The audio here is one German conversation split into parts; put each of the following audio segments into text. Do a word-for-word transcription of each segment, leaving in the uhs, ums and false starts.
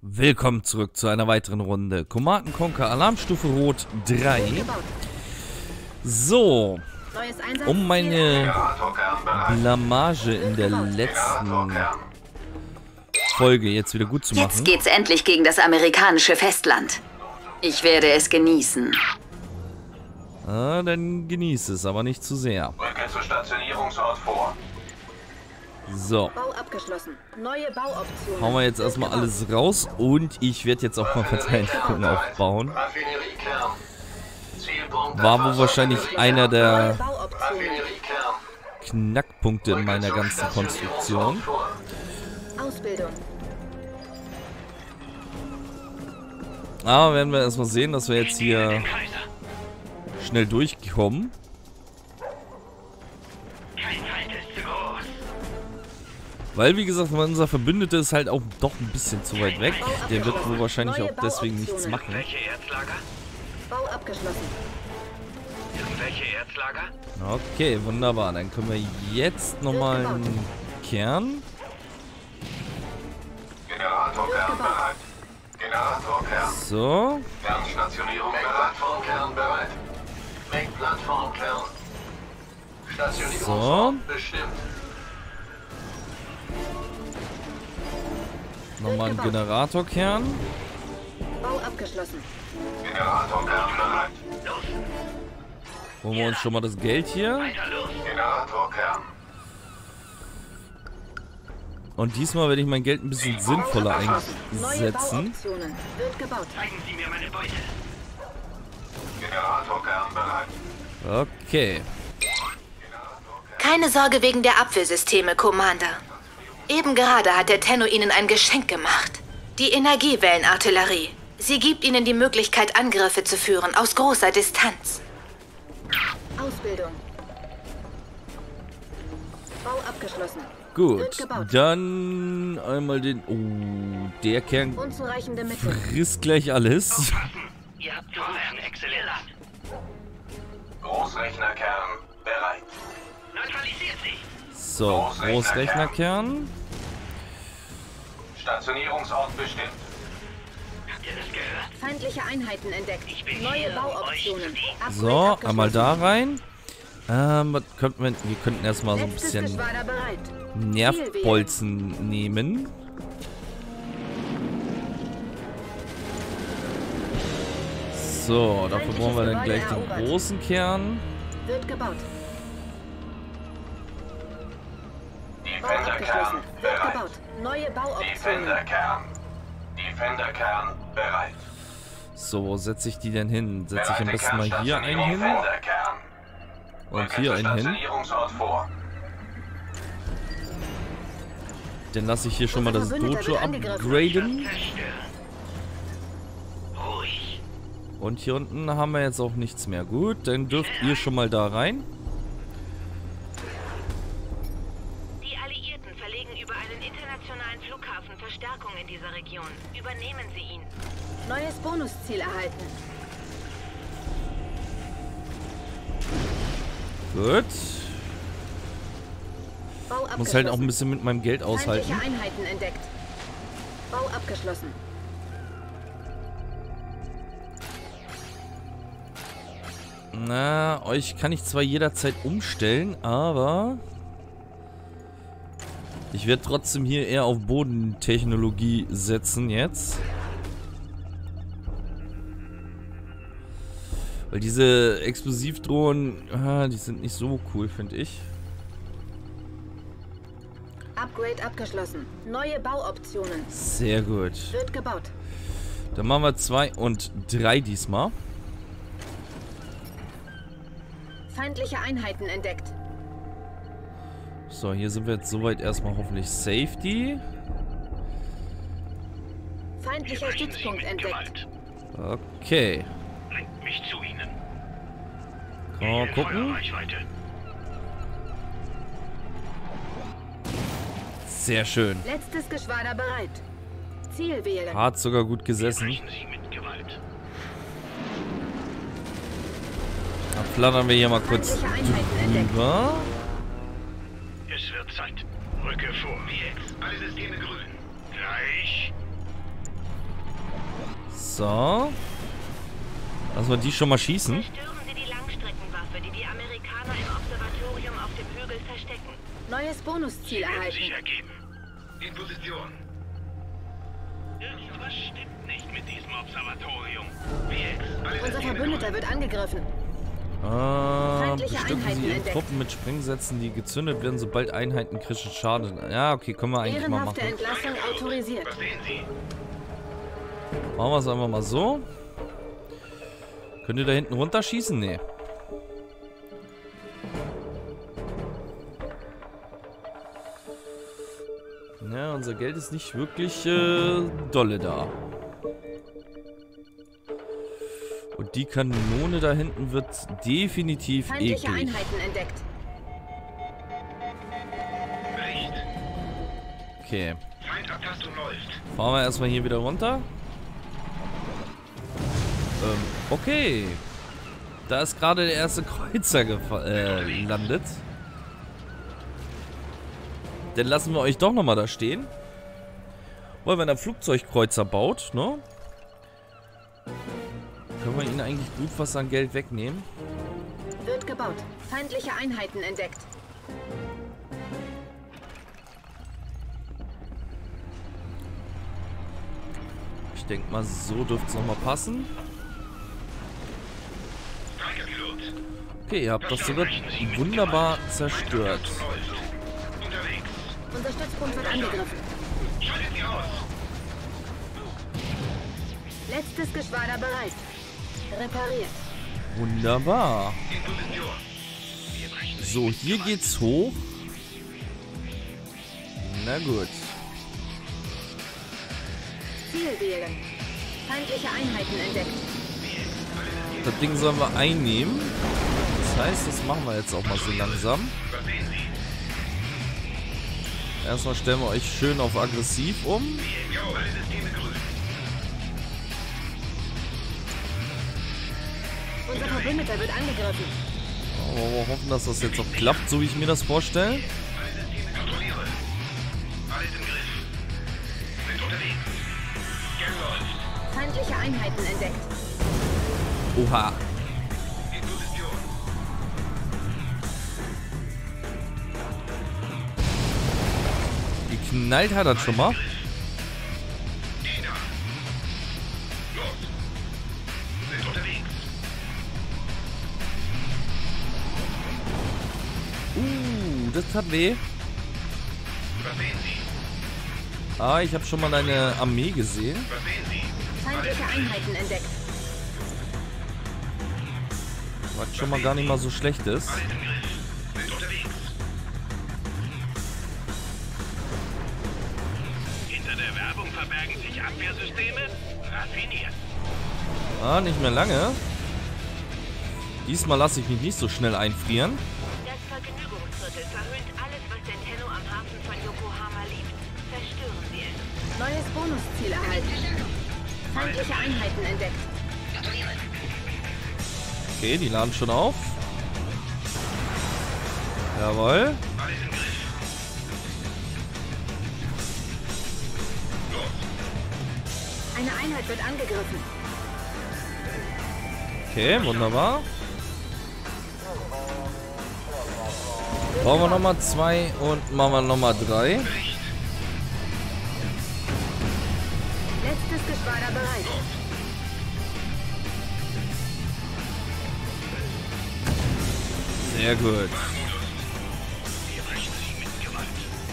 Willkommen zurück zu einer weiteren Runde. Command and Conquer Alarmstufe Rot drei. So, um meine Blamage in der letzten Folge jetzt wieder gut zu machen. Jetzt geht's endlich gegen das amerikanische Festland. Ich werde es genießen. Ah, dann genieße es, aber nicht zu sehr. Rücke zu Stationierungsort vor. So. Bau abgeschlossen. Neue Bauoptionen. Hauen wir jetzt erstmal alles raus und ich werde jetzt auch mal Verteidigung aufbauen. Raffineriekern. Zielpunkt War wohl wahrscheinlich einer der Raffineriekern. Knackpunkte in meiner ganzen Konstruktion. Ausbildung. Aber werden wir erstmal sehen, dass wir jetzt hier schnell durchkommen. Weil, wie gesagt, unser Verbündeter ist halt auch doch ein bisschen zu weit weg. Der wird wohl wahrscheinlich auch deswegen nichts machen. Welche Erzlager? Bau abgeschlossen. Irgendwelche Erzlager? Okay, wunderbar. Dann können wir jetzt nochmal einen Kern. Generatorkern bereit. Generatorkern. So. Kernstationierung bereit. Plattformkern bereit. Make-Plattformkern. Stationierungsort bestimmt. Nochmal einen Generatorkern. Bau abgeschlossen. Generatorkern bereit. Holen wir uns schon mal das Geld hier. Generatorkern. Und diesmal werde ich mein Geld ein bisschen sinnvoller Neue einsetzen. Bauoptionen. Wird gebaut. Zeigen Sie mir meine Beute. Generatorkern bereit. Okay. Keine Sorge wegen der Abwehrsysteme, Commander. Eben gerade hat der Tenno Ihnen ein Geschenk gemacht. Die Energiewellenartillerie. Sie gibt Ihnen die Möglichkeit, Angriffe zu führen aus großer Distanz. Ausbildung. Bau abgeschlossen. Gut. Wird gebaut. Dann einmal den... Oh, der Kern Unzureichende Mittel. frisst gleich alles. Ihr habt Feuern, exzellent. Großrechnerkern bereit. Neutralisiert sie. So, Großrechnerkern. Stationierungsort bestimmt. Habt ihr das gehört? Feindliche Einheiten entdeckt. Ich bin Neue hier, um Bauoptionen. euch zu Upgrade So, abgeschlossen. einmal da rein. Ähm, was könnten wir, wir könnten erstmal so ein Letztes bisschen Geschwader bereit. Nervbolzen nehmen. So, dafür brauchen wir dann gleich den großen Kern. Wird gebaut. Bau Defenderkern abgeschlossen. Wird bereit. gebaut. Neue Bauoptionen. Defenderkern. Defenderkern bereit. So, wo setze ich die denn hin? Setze ich am Bereite besten mal hier einen hin Defenderkern. und Rücke hier zu einen hin. Stationierungsort vor. Dann lasse ich hier schon mal das Unser Verbündeter Dojo wird angegriffen. upgraden. Zerstören. Ruhig. Und hier unten haben wir jetzt auch nichts mehr. Gut, dann dürft ihr schon mal da rein. Die Alliierten verlegen über einen internationalen Flughafen Verstärkung in dieser Region. Übernehmen Sie ihn. Neues Bonusziel erhalten. Gut. Bau abgeschlossen. Muss halt auch ein bisschen mit meinem Geld aushalten. Feindliche Einheiten entdeckt. Bau abgeschlossen. Na, euch kann ich zwar jederzeit umstellen, aber ich werde trotzdem hier eher auf Bodentechnologie setzen jetzt. Weil diese Explosivdrohnen, ah, die sind nicht so cool, finde ich. Upgrade abgeschlossen. Neue Bauoptionen. Sehr gut. Wird gebaut. Dann machen wir zwei und drei diesmal. Feindliche Einheiten entdeckt. So, hier sind wir jetzt soweit erstmal hoffentlich Safety. Feindlicher Sprechen Sie Stützpunkt mit entdeckt. Gewalt. Okay. Bringt mich zu Ihnen. Mal In gucken. Feuerreichweite. Sehr schön. Letztes Geschwader bereit. Ziel wählen. Hat sogar gut gesessen. Sprechen Sie mit Gewalt. Dann flattern wir hier mal kurz Feindliche Einheiten entdeckt. drüber. Es wird Zeit. Rücke vor. Wie jetzt? Alle Systeme grün. Gleich. So. Lassen wir die schon mal schießen. Zerstören Sie die Langstreckenwaffe, die die Amerikaner im Observatorium auf dem Hügel verstecken. Neues Bonusziel erhalten. Sich ergeben. In Position. Irgendwas stimmt nicht mit diesem Observatorium. V X, alle Unser Systeme Verbündeter wird angegriffen. Ah, Feindliche bestücken Einheiten Sie Ihre entdeckt. Truppen mit Sprengsätzen, die gezündet werden, sobald Einheiten kritischen Schaden. Ja, okay, können wir eigentlich mal Ehrenhafte machen. Entlassung autorisiert. Was sehen Sie? Machen wir es einfach mal so. Könnt ihr da hinten runterschießen? Nee. Ja, unser Geld ist nicht wirklich äh, dolle da. Und die Kanone da hinten wird definitiv Feindliche eklig. Einheiten entdeckt. Bericht. Okay. Feindabtastung läuft. Fahren wir erstmal hier wieder runter. Ähm, okay. Da ist gerade der erste Kreuzer äh, gelandet. Dann lassen wir euch doch nochmal da stehen. Weil wenn er Flugzeugkreuzer baut, ne? Können wir ihnen eigentlich gut was an Geld wegnehmen. Wird gebaut. Feindliche Einheiten entdeckt. Ich denke mal, so dürfte es nochmal passen. Danke, Pilot. Okay, ihr habt das sogar wunderbar zerstört. Läuft. Unterwegs. Unser Stützpunkt wird angegriffen. Schaltet sie aus. Letztes Geschwader bereit. Repariert. Wunderbar. In Position. Wir brechen So, hier geht's hoch. Na gut. Ziel wählen. Feindliche Einheiten entdeckt. Das Ding sollen wir einnehmen. Das heißt, das machen wir jetzt auch mal so langsam. Was sehen Sie? Erstmal stellen wir euch schön auf aggressiv um. Jo, alle Systeme grün. Unser Verbündeter wird angegriffen. Aber wir hoffen, dass das jetzt auch klappt, so wie ich mir das vorstelle. Alle Systeme kontrolliere. Alles im Griff. Sind unterwegs. Gern läuft. Feindliche Einheiten entdeckt. Oha. In Position. Geknallt hat das schon mal. Diener. Los. Sind unterwegs. Uh, das hat weh. Was sehen Sie? Ah, ich habe schon mal eine Armee gesehen. Was sehen Sie? Feindliche Einheiten entdeckt. Was schon mal gar nicht mal so schlecht ist. Alles im Griff. Sind unterwegs. Hinter der Werbung verbergen sich Abwehrsysteme? Raffiniert. Ah, nicht mehr lange. Diesmal lasse ich mich nicht so schnell einfrieren. Das Vergnügungsviertel verhüllt alles, was der Tenno am Hafen von Yokohama liebt. Zerstören Sie es. Neues Bonusziel erhalten. Feindliche Einheiten entdeckt. Okay, die laden schon auf. Jawohl. Alles im Griff. Los. Eine Einheit wird angegriffen. Okay, wunderbar. Brauchen wir nochmal zwei und machen wir nochmal drei. Bericht. Letztes Geschwader bereit. Sehr gut. Wir brechen sie mit Gewalt.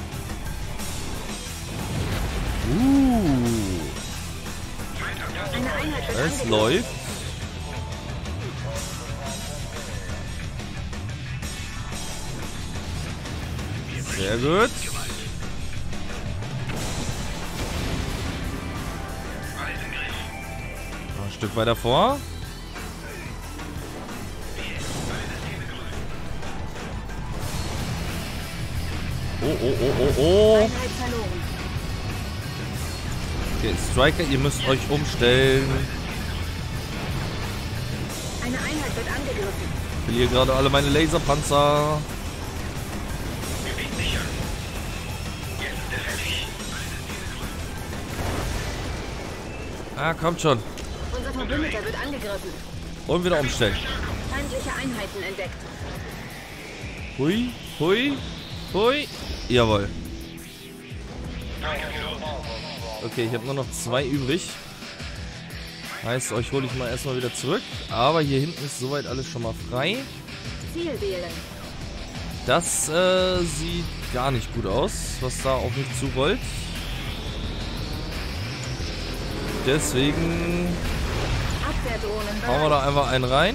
Uh, Feindabtastung Eine Einheit wird es angegriffen. läuft. Sehr gut. Gewalt. Alles im Griff. Noch ein Stück weiter vor. Oh, oh, oh, oh, oh. Einheit verloren. Okay, Striker, ihr müsst euch umstellen. Eine Einheit wird angegriffen. Ich verliere gerade alle meine Laserpanzer. Gebiet sichern. Jetzt ist er fertig. Ah, kommt schon. Verbündeter wird angegriffen. Und wieder umstellen. Feindliche Einheiten entdeckt. Hui, hui, hui. Jawohl. Okay, ich habe nur noch zwei übrig. Heißt, euch hole ich mal erstmal wieder zurück. Aber hier hinten ist soweit alles schon mal frei. Ziel wählen. Das äh, sieht gar nicht gut aus, was da auf mich zurollt. Deswegen Abwehrdrohnen hauen wir da einfach einen rein.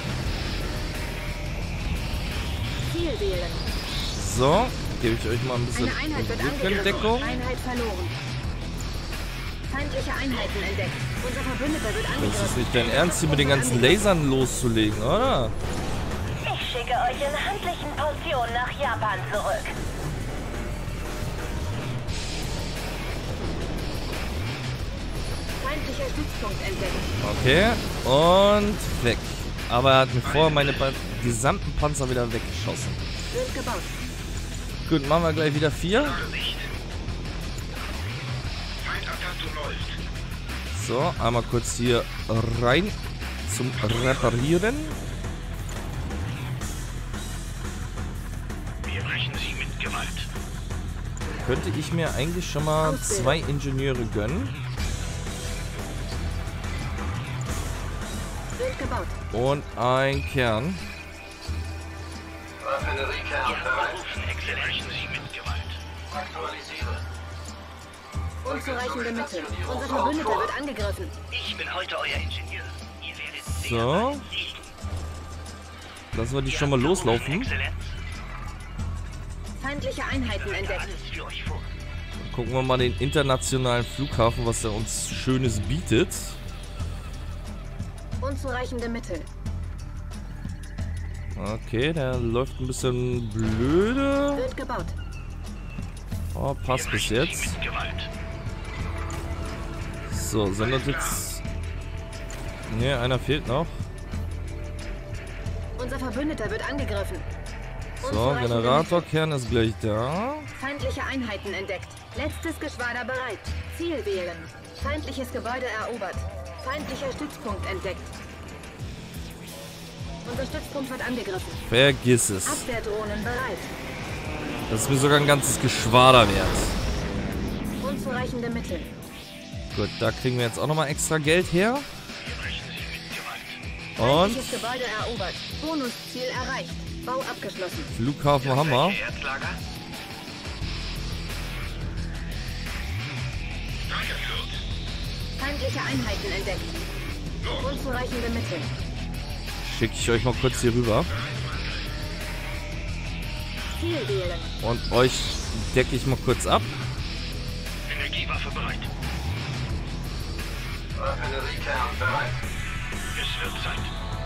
Ziel wählen. So, gebe ich euch mal ein bisschen Eine Einheit wird Rückendeckung. angegriffen. Einheit verloren. Feindliche Einheiten entdeckt. Unser Verbündeter wird angegriffen. Das ist nicht dein Ernst, hier mit den ganzen Lasern loszulegen, oder? Ich schicke euch in handlichen Portionen nach Japan zurück. Feindlicher Stützpunkt entdeckt. Okay, und weg. Aber er hat mir vorher meine pa gesamten Panzer wieder weggeschossen. Wird gebaut. Gut, machen wir gleich wieder vier. So, einmal kurz hier rein zum Reparieren. Wir brechen sie mit Gewalt. Könnte ich mir eigentlich schon mal zwei Ingenieure gönnen. Wird gebaut. Und ein Kern. Raffineriekern bereit. Berufen, Exzellenz. Brechen sie mit Gewalt. Aktualisiere. Unzureichende Mittel. Unser Verbündeter wird angegriffen. Ich bin heute euer Ingenieur. Ihr werdet sehr So. bald siegen. Lassen wir die schon mal loslaufen. Exzellenz, Feindliche Einheiten entdeckt. alles für euch vor. Gucken wir mal den internationalen Flughafen, was er uns Schönes bietet. Unzureichende Mittel. Okay, der läuft ein bisschen blöde. Wird gebaut. Oh, passt bis jetzt. Mit Gewalt. So, sendet jetzt... Ne, einer fehlt noch. Unser Verbündeter wird angegriffen. So, Unzureichende Generatorkern ist gleich da. Mittel. Feindliche Einheiten entdeckt. Letztes Geschwader bereit. Ziel wählen. Feindliches Gebäude erobert. Feindlicher Stützpunkt entdeckt. Unser Stützpunkt wird angegriffen. Vergiss es. Abwehrdrohnen bereit. Das ist mir sogar ein ganzes Geschwader wert. Unzureichende Mittel. Gut, da kriegen wir jetzt auch nochmal extra Geld her. Wir brechen sie mit Gewalt. Und Feindliches Gebäude erobert. Bonusziel erreicht. Bau abgeschlossen. Flughafen haben wir. Erzlager? Danke, Kurt. Feindliche Einheiten entdeckt. Unzureichende Mittel. Schicke ich euch mal kurz hier rüber. Ziel wählen. Und euch decke ich mal kurz ab. Energiewaffe bereit. Raffineriekern bereit. Es wird Zeit.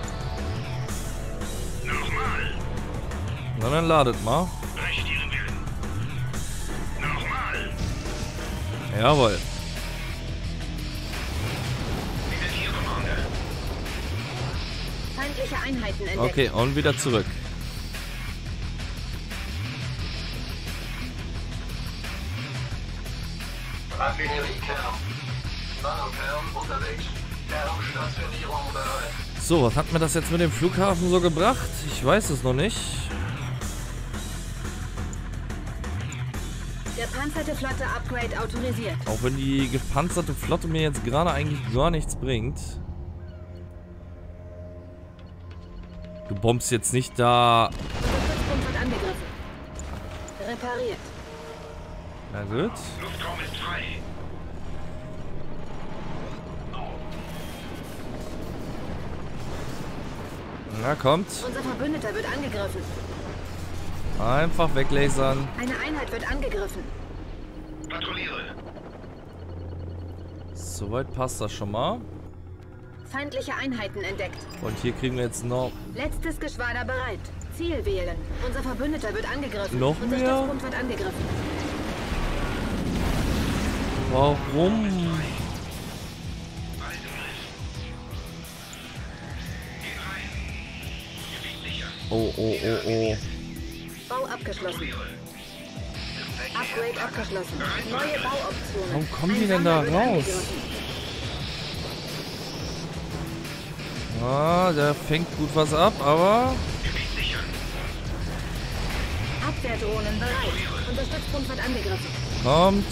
Nochmal. Na dann ladet mal. Brecht ihren Willen. Nochmal. Jawohl. Wieder hier, Commander. Feindliche Einheiten entdeckt. Okay, und wieder zurück. Raffineriekern. Nanokern unterwegs. Kernstationierung bereit. So, was hat mir das jetzt mit dem Flughafen so gebracht? Ich weiß es noch nicht. Gepanzerte Flotte Upgrade autorisiert. Auch wenn die gepanzerte Flotte mir jetzt gerade eigentlich gar nichts bringt. Du bombst jetzt nicht da. Unser Stützpunkt wird angegriffen. Repariert. Na gut. Luftraum ist frei. Na kommt. Unser Verbündeter wird angegriffen. Einfach weglasern. Eine Einheit wird angegriffen. Patrouilliere. Soweit passt das schon mal. Feindliche Einheiten entdeckt. Und hier kriegen wir jetzt noch... Letztes Geschwader bereit. Ziel wählen. Unser Verbündeter wird angegriffen. Noch Unser mehr? Stützpunkt wird angegriffen. Warum? Oh, oh, oh, oh. Bau abgeschlossen. Upgrade abgeschlossen. Neue Bauoptionen. Warum kommen die Ein denn da Sammler wird raus? angegriffen. Ah, der fängt gut was ab, aber... Abwehrdrohnen bereit. Unser Stützpunkt wird angegriffen. Kommt.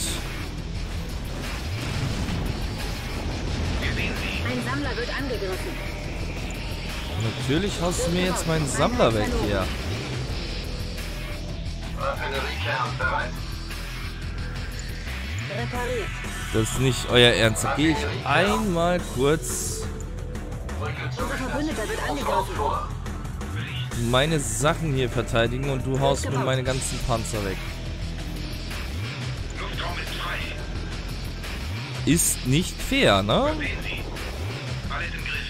Ein Sammler wird angegriffen. Natürlich haust du mir jetzt meinen Sammler weg hier. Raffineriekern bereit. Repariert. Das ist nicht euer Ernst. Da gehe ich einmal kurz Unser Verbündeter wird angegriffen. Vor. meine Sachen hier verteidigen und du haust mir meine ganzen Panzer weg. Luftraum ist frei. Ist nicht fair, ne? Sehen Sie. Alles im Griff.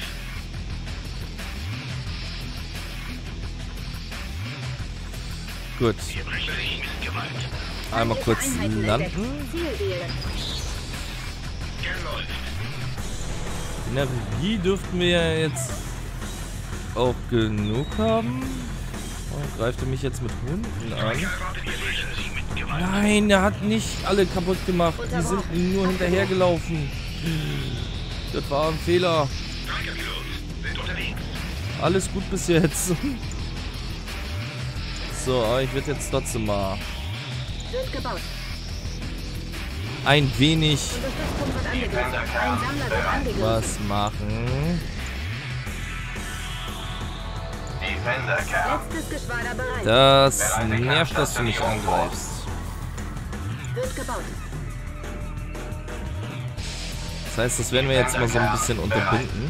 Gut. Wir brechen mit Gewalt. Einmal kurz Einheiten landen. entdeckt. Ziel wählen. Gern läuft. Energie dürften wir ja jetzt auch genug haben. Oh, greift er mich jetzt mit Hunden an? Erwartet ihr brechen Sie mit Gewalt. Nein, er hat nicht alle kaputt gemacht. Die sind ihm nur hinterhergelaufen. Das war ein Fehler. Streikerpilots sind unterwegs. Alles gut bis jetzt. So, aber ich werde jetzt trotzdem mal Wird gebaut. ein wenig Unser Stützpunkt wird angegriffen. Ein Sammler wird angegriffen. was machen. Defender-Kern. Letztes Geschwader bereit. Das nervt, dass du mich angreifst. Wird gebaut. Das heißt, das werden wir jetzt mal so ein bisschen unterbinden.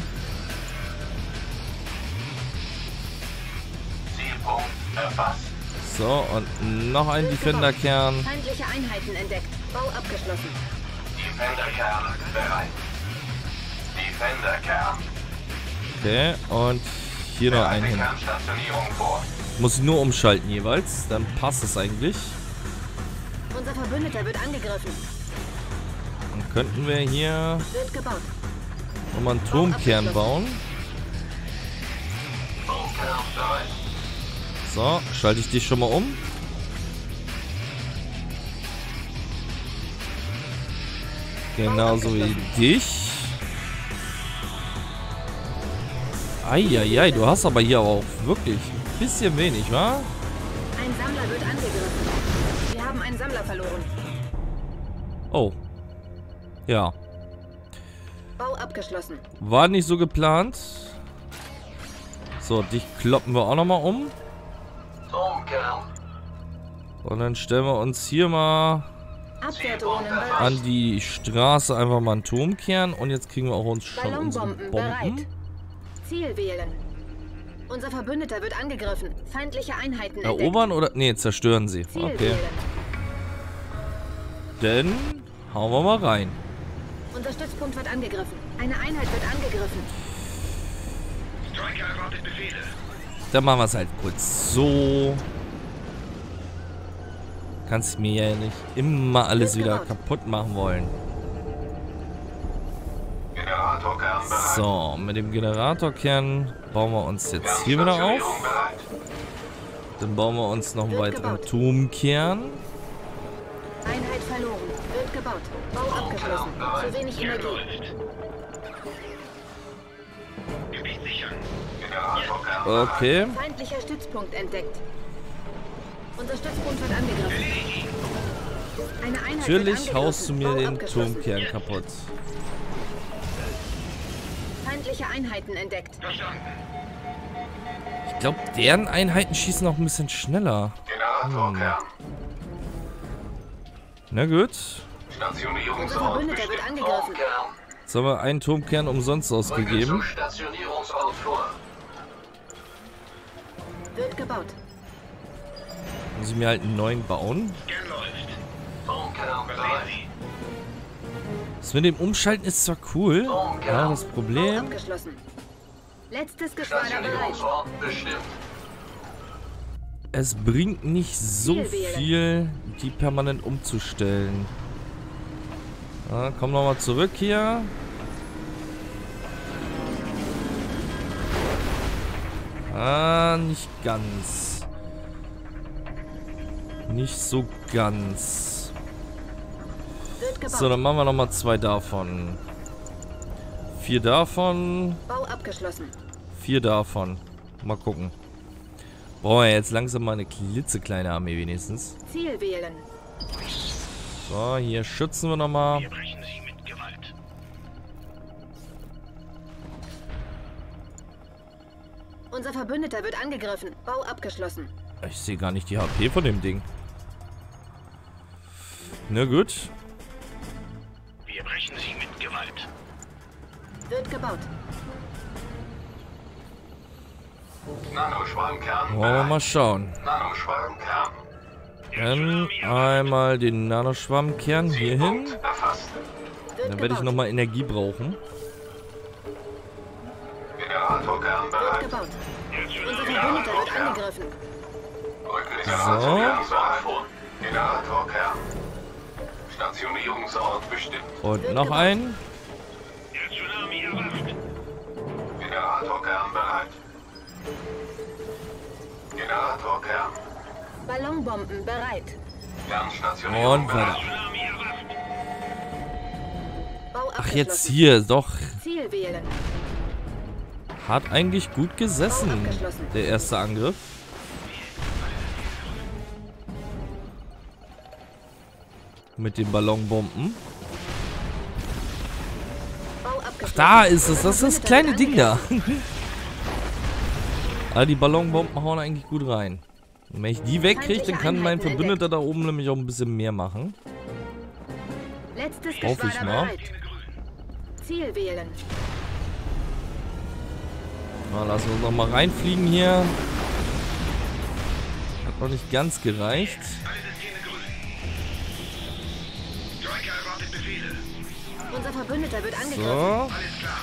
Zielpunkt erfasst. So, und noch ein Defender-Kern. Feindliche Einheiten entdeckt. Bau abgeschlossen. Defender-Kern bereit. Defender-Kern. Okay, und hier noch ein hin. Kernstationierung vor. Muss ich nur umschalten jeweils, dann passt es eigentlich. Unser Verbündeter wird angegriffen. Dann könnten wir hier Wird gebaut. nochmal einen Turmkern bauen. Turmkern bereit. So, schalte ich dich schon mal um. Genauso wie dich. Eieiei, du hast aber hier auch wirklich ein bisschen wenig, wa? Ein Sammler wird angegriffen. Wir haben einen Sammler verloren. Oh. Ja. Bau abgeschlossen. War nicht so geplant. So, dich kloppen wir auch nochmal um. Turmkern. Und dann stellen wir uns hier mal Abwehrdrohnen bereit. an die Straße einfach mal einen Turmkern. Und jetzt kriegen wir auch uns schon unsere Ballonbomben Bomben. bereit. Ziel wählen. Unser Verbündeter wird angegriffen. Feindliche Einheiten entdeckt. Erobern oder... Nee, zerstören sie. Ziel Okay. wählen. Dann hauen wir mal rein. Unser Stützpunkt wird angegriffen. Eine Einheit wird angegriffen. Striker erwartet Befehle. Dann machen wir es halt kurz so. Kannst mir ja nicht immer alles wieder kaputt machen wollen. Generatorkern bereit. So, mit dem Generatorkern bauen wir uns jetzt hier wieder auf. Stationierung bereit. Dann bauen wir uns noch einen weiteren Turmkern. Einheit verloren. Wird gebaut. Bau abgeschlossen. Zu wenig Gern Energie. läuft. Gebiet sichern. Generatorkern bereit. Okay. Feindlicher Stützpunkt entdeckt. Unser Stützpunkt wird angegriffen. Eine Einheit Natürlich wird haust du mir Bau den abgeschlossen. Turmkern kaputt. Feindliche Einheiten entdeckt. Verstanden. Ich glaube, deren Einheiten schießen auch ein bisschen schneller. Generatorkern. Na gut. Stationierungsort Unser Verbündeter wird bestimmt. angegriffen. Turmkern. Jetzt haben wir einen Turmkern umsonst Rücke ausgegeben. zum Stationierungsort vor. Wird gebaut. Muss ich mir halt einen neuen bauen. Gern läuft. Turmkern Sehen bereit. Sie. Das mit dem Umschalten ist zwar cool, aber das Bau Problem... abgeschlossen. Letztes Geschwader bereit. Stationierungsort bestimmt. Es bringt nicht so viel, die permanent umzustellen. Ja, komm nochmal zurück hier. Ah, nicht ganz. Nicht so ganz. Wird gebaut. So, dann machen wir nochmal zwei davon. Vier davon. Bau abgeschlossen. Vier davon. Mal gucken. Brauchen wir jetzt langsam mal eine klitzekleine Armee wenigstens. Ziel wählen. So, hier schützen wir nochmal. Wir brechen sie mit Gewalt. Unser Verbündeter wird angegriffen. Bau abgeschlossen. Ich sehe gar nicht die H P von dem Ding. Na gut. Wir brechen sie mit Gewalt. Wird gebaut. Nanoschwarmkern. Wollen wir mal schauen. Nanoschwarmkern. Dann einmal den Nanoschwammkern hier hin. Punkt erfasst. Wird Dann werde ich gebaut. nochmal Energie brauchen. Generatorkern Wird bereit. gebaut. Unser Verbündeter wird angegriffen. Generatorkern. Generatorkern. Stationierungsort bestimmt. Und noch einen. Der Tsunami erwacht. Generatorkern bereit. Generatorkern. Ballonbomben bereit. Kernstationierung Und weiter. Tsunami erwacht. Bau Ach, jetzt abgeschlossen. hier. Doch. Ziel wählen. Hat eigentlich gut gesessen. Der erste Angriff. Mit den Ballonbomben. Bau abgeschlossen. Da ist es. Das ist das kleine Ding da. Aber die Ballonbomben hauen eigentlich gut rein. Und wenn ich die wegkriege, dann kann mein Verbündeter da oben nämlich auch ein bisschen mehr machen. Letztes Hoffe ich Geschwader mal. bereit. Ziel wählen. Na, lassen wir uns noch mal reinfliegen hier. Hat noch nicht ganz gereicht. Striker erwartet Befehle. Unser Verbündeter wird angegriffen. So. Alles klar.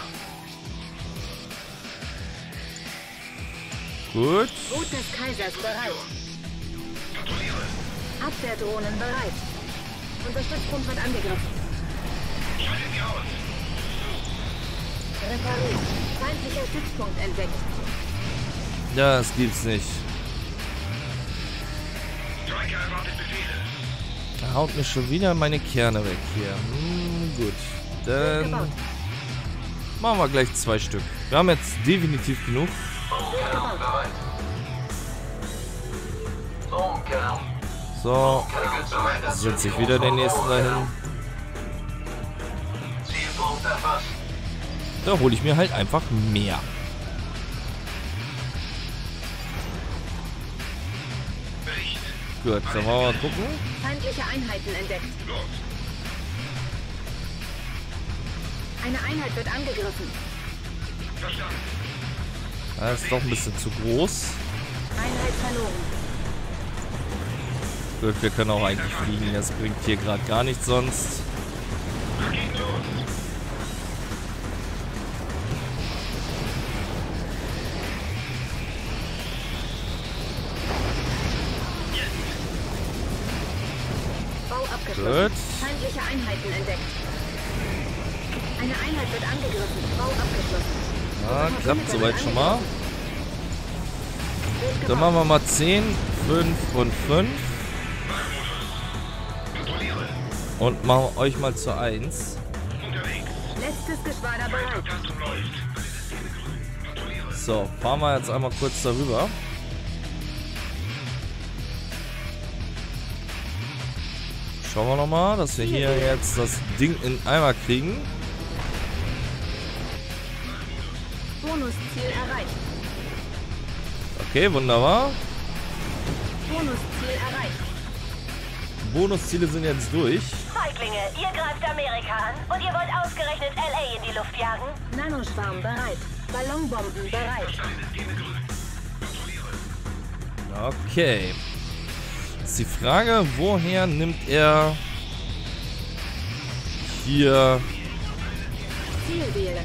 Gut. Boot des Kaisers bereit. Kontrolliere. Abwehrdrohnen bereit. Unser Stützpunkt wird angegriffen. Schalten Sie aus. Repariert. Feindlicher Stützpunkt entdeckt. Das gibt's nicht. Striker erwartet Befehle. Da haut mir schon wieder meine Kerne weg hier. Hm, gut. Wird Dann gebaut. machen wir gleich zwei Stück. Wir haben jetzt definitiv genug. Kern bereit. Turmkern. So. Kegel zur Weiterführung. Setze ich wieder den nächsten dahin. Zielpunkt erfasst. Da hole ich mir halt einfach mehr. Bericht. Gut, dann wollen wir mal gucken. Feindliche Einheiten entdeckt. Los. Eine Einheit wird angegriffen. Verstanden. Das ist doch ein bisschen zu groß. Einheit verloren. Gut, wir können auch eigentlich fliegen. Das bringt hier gerade gar nichts sonst. Was geht los? Bau abgeschlossen. Gut. Feindliche Einheiten entdeckt. Eine Einheit wird angegriffen. Bau abgeschlossen. Ja, klappt soweit schon mal. Wird Dann gebaut. machen wir mal zehn, fünf und fünf. Kontrolliere. Und machen euch mal zu eins. Unterwegs. Letztes Geschwader bereit. Tastung läuft. Kontrolliere. So, fahren wir jetzt einmal kurz darüber. Schauen wir nochmal, dass wir hier jetzt das Ding in Eimer kriegen. Bonusziel erreicht. Okay, wunderbar. Bonusziel erreicht. Bonusziele sind jetzt durch. Feiglinge, ihr greift Amerika an und ihr wollt ausgerechnet L A in die Luft jagen? Nanoschwarm bereit. Ballonbomben bereit. Okay. Jetzt die Frage, woher nimmt er hier Ziel wählen.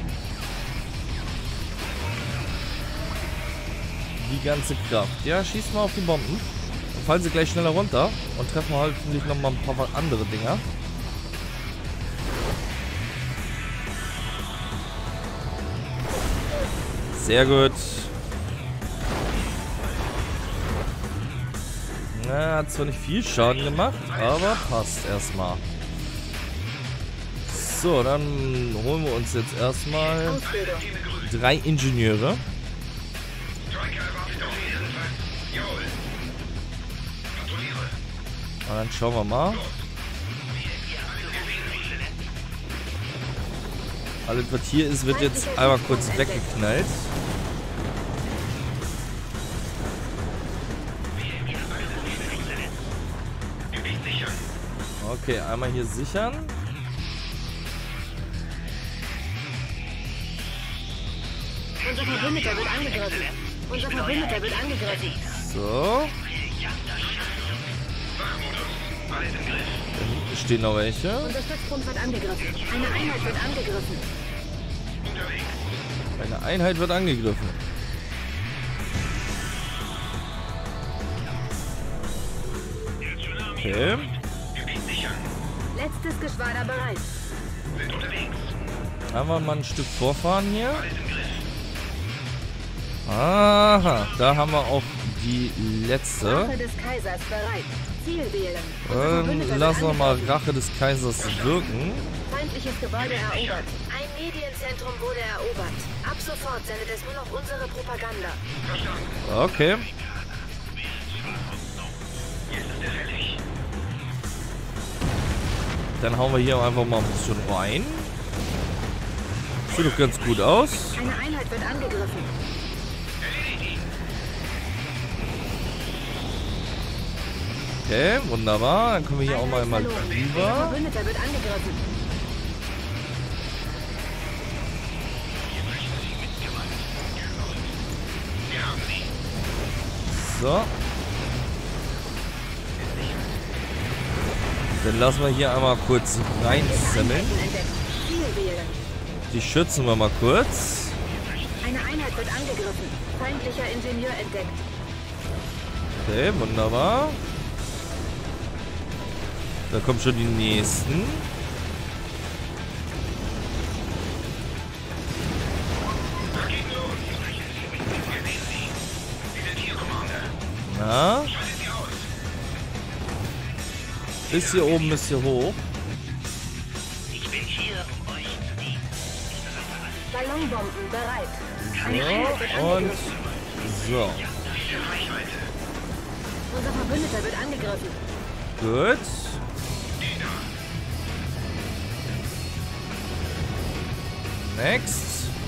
die ganze Kraft? Ja, schießt mal auf die Bomben. Dann fallen sie gleich schneller runter und treffen halt hoffentlich noch mal ein paar andere Dinger. Sehr gut. Na, hat zwar nicht viel Schaden gemacht, aber passt erstmal. So, dann holen wir uns jetzt erstmal Ausbildung. drei Ingenieure. Und dann schauen wir mal. Alles, was hier ist, wird jetzt einmal kurz weggeknallt. Okay, einmal hier sichern. Unser Verbündeter wird angegriffen. Unser Verbündeter wird angegriffen. So. Da hinten stehen noch welche. Unser Stützpunkt wird angegriffen. Eine Einheit wird angegriffen. Eine Einheit wird angegriffen. Okay. Letztes Geschwader bereit. Haben wir mal ein Stück vorfahren hier. Aha, da haben wir auch die letzte. Rache des Kaisers bereit. Ziel wählen. Ähm, lassen wir mal Rache des Kaisers wirken. Feindliches Gebäude erobert. Ein Medienzentrum wurde erobert. Ab sofort sendet es nur noch unsere Propaganda. Okay. Dann hauen wir hier einfach mal ein bisschen rein. Sieht doch ganz gut aus. Eine Einheit wird angegriffen. Okay, wunderbar. Dann können wir hier auch mal mal Der drüber. Verbündeter wird angegriffen. So. Dann lassen wir hier einmal kurz reinsemmeln. Ziel wählen. Die schützen wir mal kurz. Eine Einheit wird angegriffen. Feindlicher Ingenieur entdeckt. Okay, wunderbar. Da kommen schon die nächsten. Na? Bis hier oben, bis hier hoch. Ich bin hier, um euch zu dienen. Ballonbomben bereit. Eine Einheit wird So, und angegriffen. so. Unser Verbündeter wird angegriffen. Gut. Next.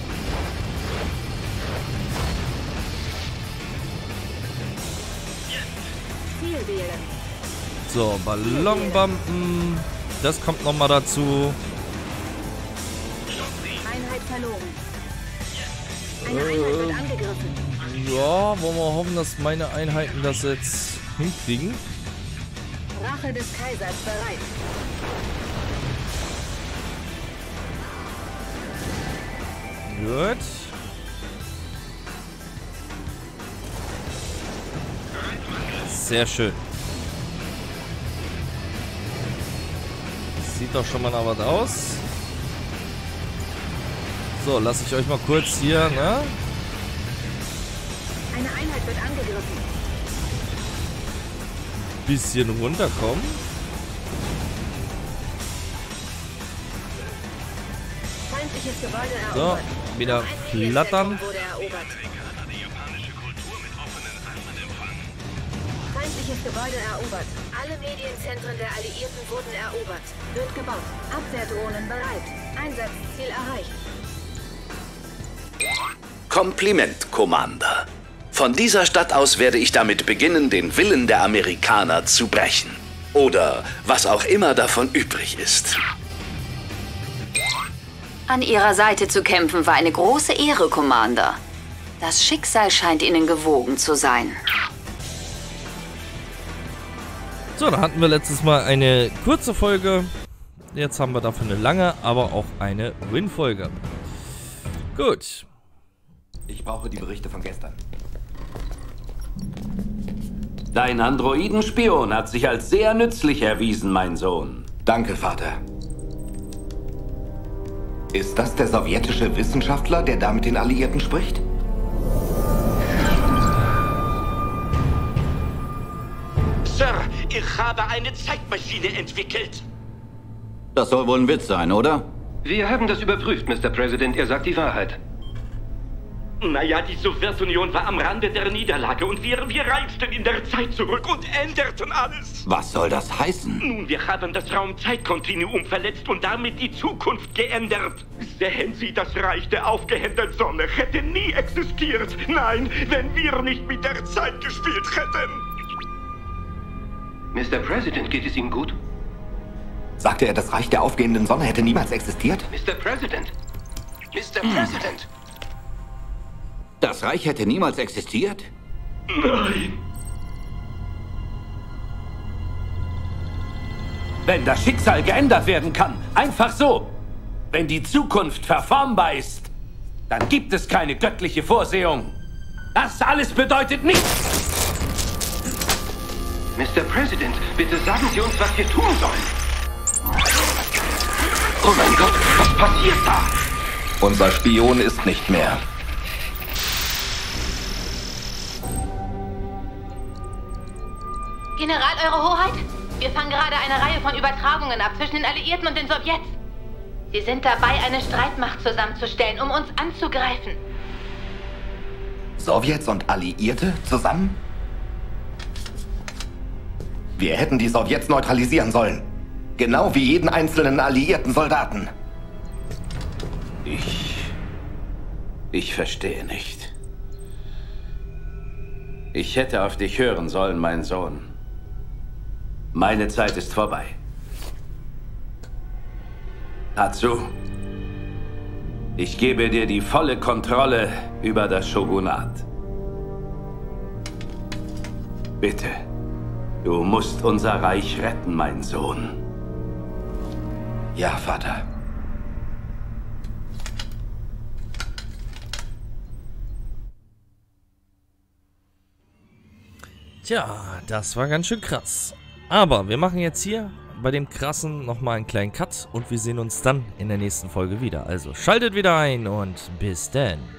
Ziel wählen. So, Ballonbomben. Das kommt nochmal dazu. Einheit verloren. Eine Einheit wird angegriffen. Ja, wollen wir hoffen, dass meine Einheiten das jetzt hinkriegen. Rache des Kaisers bereit. Gut. Sehr schön. Sieht doch schon mal nach was aus. So, lasse ich euch mal kurz hier, ne? Eine Einheit wird angegriffen. Bisschen runterkommen. Feindliches Gebäude So, erobert. wieder Noch ein Medienzentrum flattern. wurde erobert. Feindliches Gebäude erobert. Alle Medienzentren der Alliierten wurden erobert. Wird gebaut. Abwehrdrohnen bereit. Einsatzziel erreicht. Kompliment, Commander. Von dieser Stadt aus werde ich damit beginnen, den Willen der Amerikaner zu brechen. Oder was auch immer davon übrig ist. An Ihrer Seite zu kämpfen war eine große Ehre, Commander. Das Schicksal scheint Ihnen gewogen zu sein. So, da hatten wir letztes Mal eine kurze Folge. Jetzt haben wir dafür eine lange, aber auch eine Win-Folge. Gut. Ich brauche die Berichte von gestern. Dein Androidenspion hat sich als sehr nützlich erwiesen, mein Sohn. Danke, Vater. Ist das der sowjetische Wissenschaftler, der da mit den Alliierten spricht? Sir, ich habe eine Zeitmaschine entwickelt. Das soll wohl ein Witz sein, oder? Wir haben das überprüft, Mister President. Er sagt die Wahrheit. Naja, die Sowjetunion war am Rande der Niederlage und wir, wir reisten in der Zeit zurück und änderten alles. Was soll das heißen? Nun, wir haben das Raum-Zeit-Kontinuum verletzt und damit die Zukunft geändert. Sehen Sie, das Reich der aufgehenden Sonne hätte nie existiert. Nein, wenn wir nicht mit der Zeit gespielt hätten. Mister President, geht es Ihnen gut? Sagte er, das Reich der aufgehenden Sonne hätte niemals existiert? Mister President! Mister President! Das Reich hätte niemals existiert? Nein. Wenn das Schicksal geändert werden kann, einfach so. Wenn die Zukunft verformbar ist, dann gibt es keine göttliche Vorsehung. Das alles bedeutet nichts. Mister President, bitte sagen Sie uns, was wir tun sollen. Oh mein Gott, was passiert da? Unser Spion ist nicht mehr. General, Eure Hoheit, wir fangen gerade eine Reihe von Übertragungen ab zwischen den Alliierten und den Sowjets. Sie sind dabei, eine Streitmacht zusammenzustellen, um uns anzugreifen. Sowjets und Alliierte zusammen? Wir hätten die Sowjets neutralisieren sollen. Genau wie jeden einzelnen alliierten Soldaten. Ich... Ich verstehe nicht. Ich hätte auf dich hören sollen, mein Sohn. Meine Zeit ist vorbei. Tatsu, ich gebe dir die volle Kontrolle über das Shogunat. Bitte, du musst unser Reich retten, mein Sohn. Ja, Vater. Tja, das war ganz schön krass. Aber wir machen jetzt hier bei dem Krassen nochmal einen kleinen Cut und wir sehen uns dann in der nächsten Folge wieder. Also schaltet wieder ein und bis dann.